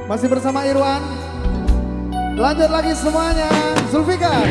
Masih bersama Irwan. Lanjut lagi semuanya. Zulfikar.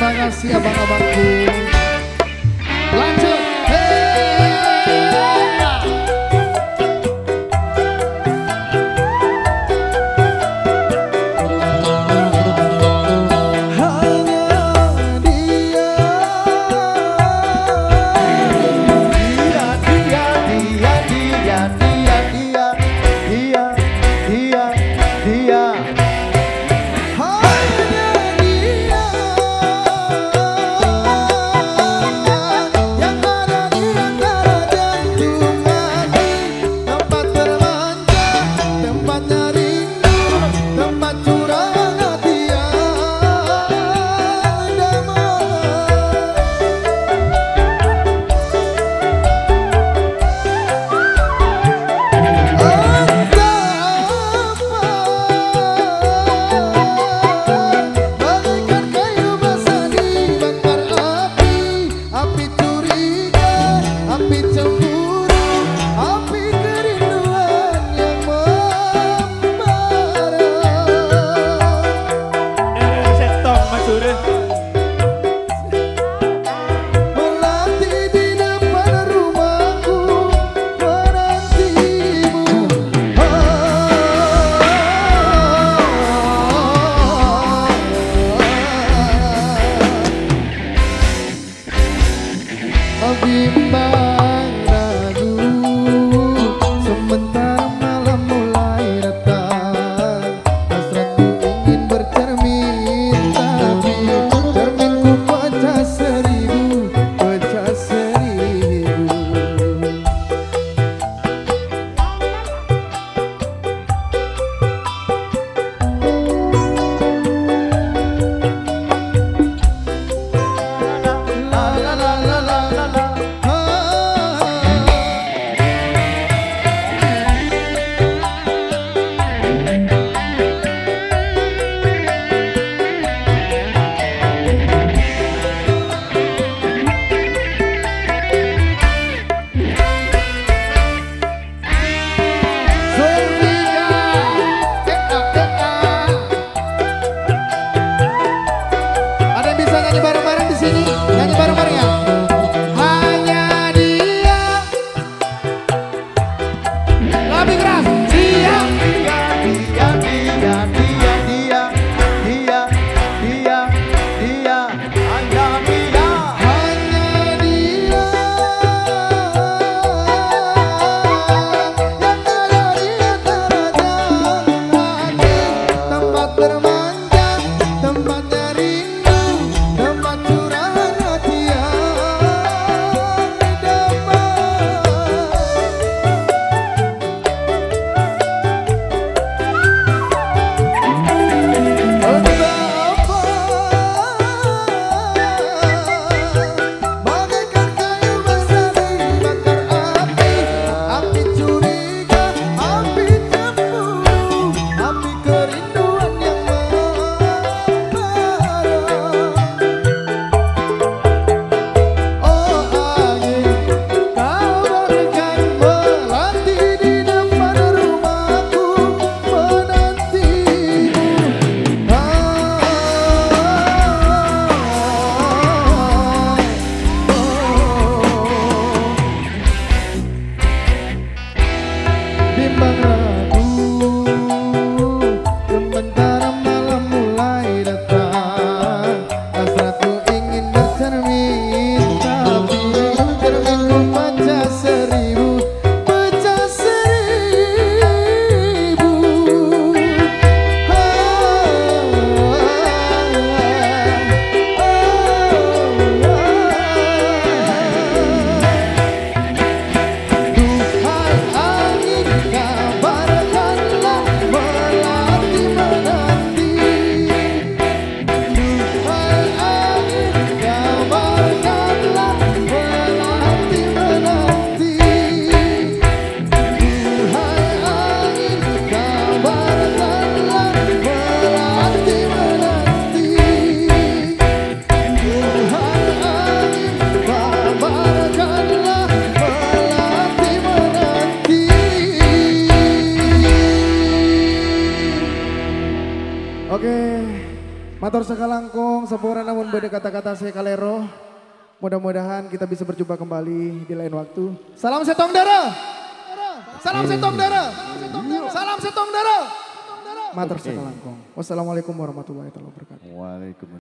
Terima kasih abang-abangku. Lanjut. Bimbang ragu, sementara malam mulai datang. Hasratku ingin bercermin, tapi cerminku pecah seribu, pecah seribu. La la la la la la la. Ada yang bisa nyanyi bareng-bareng di sini? Nyanyi bareng-bareng ya. Hanya dia. Lebih keras. Dia. Hanya dia. Yang ada di antara jalan hati, tempat bermanja, tempatnya rindu, tempat curahan hati yang damai. Bagaikan kayu besar dibakar api, api curiga, api cemburu, api kerinduan yang membara. Oh angin, kau bagaikan melati di depan rumahku, menantimu. Bimbang ragu, sementara malam mulai datang. Hasratku ingin bercermin, tapi cerminku pecah seribu, pecah seribu. Duhai angin, kabarkanlah melati menanti. Duhai angin, kabarkanlah melati menanti. Duhai angin, kabarkanlah melati menanti. Duhai angin, kabarkanlah melati menanti. Oke, Matur sekalangkung, sepura namun beda kata-kata saya kalero. Mudah-mudahan kita bisa berjumpa kembali di lain waktu. Salam setong dara. Salam setong dara. Salam setong dara. Matur sekalangkung. Wassalamualaikum warahmatullahi wabarakatuh. Waalaikumsalam.